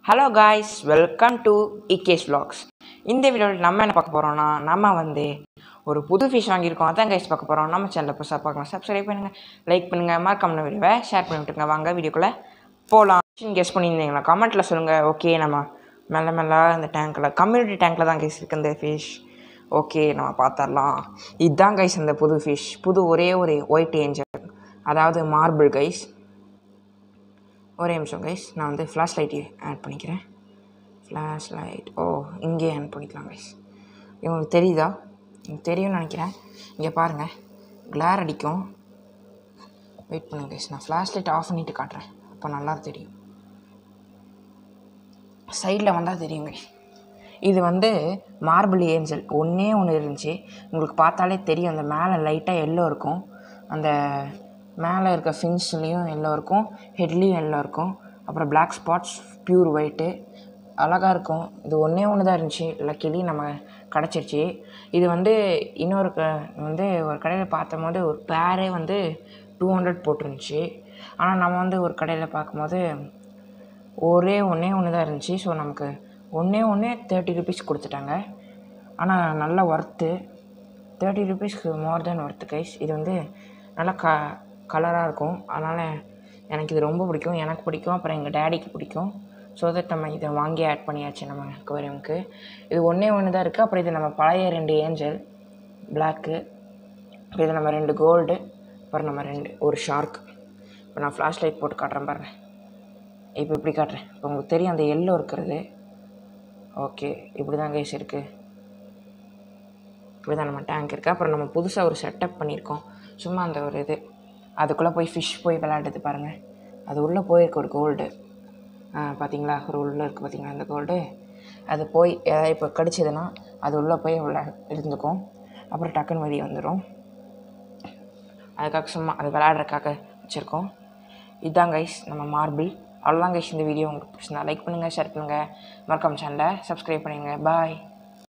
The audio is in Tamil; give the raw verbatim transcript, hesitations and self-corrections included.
ஹலோ காய்ஸ், வெல்கம் டு இகேஸ் vlogs. இந்த வீடியோவில் நம்ம என்ன பார்க்க போகிறோம்னா, நம்ம வந்து ஒரு புது ஃபிஷ் வாங்கியிருக்கோம். அதான் கைஸ் பார்க்க போகிறோம். நம்ம சேனலில் புதுசாக பார்க்கலாம். சப்ஸ்கிரைப் பண்ணுங்கள், லைக் பண்ணுங்கள், மறக்காம வீடியோவை ஷேர் பண்ணி விட்டுருங்க. வாங்க வீடியோக்குள்ளே போகலாம். கெஸ் பண்ணியிருந்தீங்களா கமெண்ட்டில் சொல்லுங்கள். ஓகே, நம்ம மெல்ல மெல்ல இந்த டேங்க்கில் கம்யூனிட்டி டேங்க்கில் தான் கைஸ் இருக்குது இந்த ஃபிஷ். ஓகே, நம்ம பார்த்துடலாம். இதுதான் கைஸ் இந்த புது ஃபிஷ். புது ஒரே ஒரு ஒயிட் ஏஞ்சல், அதாவது மார்பிள் கைஸ். ஒரே நிமிஷம் கைஸ், நான் வந்து ஃப்ளாஷ் லைட்டு ஆட் பண்ணிக்கிறேன். ஃப்ளாஷ் லைட் ஓ இங்கே ஆட் பண்ணிக்கலாம் கைஸ். இவங்களுக்கு தெரியுதா? எனக்கு தெரியும்னு நினைக்கிறேன். இங்கே பாருங்கள், கிளார் அடிக்கும். வெயிட் பண்ணுங்க கைஸ், நான் ஃப்ளாஷ் லைட் ஆஃப் பண்ணிவிட்டு காட்டுறேன். அப்போ நல்லா தெரியும். சைடில் வந்தால் தெரியும் கைஸ். இது வந்து மார்பிள் ஏஞ்சல் ஒன்றே ஒன்று இருந்துச்சு. உங்களுக்கு பார்த்தாலே தெரியும். அந்த மேலே லைட்டாக எல்லோ இருக்கும். அந்த மேலே இருக்க ஃபின்ஸ்லேயும் எல்லோ இருக்கும், ஹெட்லேயும் எல்லோ இருக்கும். அப்புறம் பிளாக் ஸ்பாட்ஸ், ப்யூர் ஒயிட்டு, அழகாக இருக்கும். இது ஒன்றே ஒன்று தான் இருந்துச்சு. லக்கிலி நம்ம கிடச்சிருச்சு. இது வந்து இன்னொரு க வந்து ஒரு கடையில் பார்த்தம் போது ஒரு பேரே வந்து டூ ஹண்ட்ரட் போட்டிருந்துச்சு. ஆனால் நம்ம வந்து ஒரு கடையில் பார்க்கும்போது ஒரே ஒன்றே ஒன்று தான் இருந்துச்சு. ஸோ நமக்கு ஒன்றே ஒன்றே தேர்ட்டி ருபீஸ் கொடுத்துட்டாங்க. ஆனால் நல்ல ஒர்த்து. தேர்ட்டி ருபீஸ்க்கு மோர் தென் ஒர்த்து கைஸ். இது வந்து நல்லா க கலராக இருக்கும். அதனால் எனக்கு இது ரொம்ப பிடிக்கும். எனக்கு பிடிக்கும், அப்புறம் எங்கள் டேடிக்கு பிடிக்கும். ஸோ தட் நம்ம இதை வாங்கி ஆட் பண்ணியாச்சு நம்ம அக்வேரியமுக்கு. இது ஒன்றே ஒன்று தான் இருக்குது. அப்புறம் இது நம்ம பழைய ரெண்டு ஏஞ்சல் பிளாக்கு, அப்புறம் இது நம்ம ரெண்டு கோல்டு, அப்புறம் நம்ம ரெண்டு ஒரு ஷார்க். இப்போ நான் ஃப்ளாஷ் லைட் போட்டு காட்டுறேன் பாருங்கள். இப்போ இப்படி காட்டுறேன். இப்போ உங்களுக்கு தெரியும் அந்த எல்லோ இருக்கிறது. ஓகே, இப்படி தான் கைஸ் இருக்குது. இப்படி தான் நம்ம டேங்க் இருக்குது. அப்புறம் நம்ம புதுசாக ஒரு செட்டப் பண்ணியிருக்கோம். சும்மா அந்த ஒரு இது அதுக்குள்ளே போய் ஃபிஷ் போய் விளையாடுது பாருங்கள். அது உள்ளே போயிருக்கு ஒரு கோல்டு. பார்த்தீங்களா, ஒரு உள்ளே இருக்குது பார்த்தீங்களா அந்த கோல்டு. அது போய் ஏதாவது இப்போ கடிச்சதுன்னா அது உள்ளே போய் விளா இருந்துக்கும். அப்புறம் டக்குன்னு வெளியே வந்துடும். அதுக்காக சும்மா அது விளையாடுறதுக்காக வச்சுருக்கோம். இதுதான் கைஸ் நம்ம மார்பிள். அவ்வளோதான் கைஸ் இந்த வீடியோ. உங்களுக்கு பிடிச்சிருந்தா லைக் பண்ணுங்கள், ஷேர் பண்ணுங்கள், மறக்காம சேனலை சப்ஸ்கிரைப் பண்ணுங்கள். பாய்.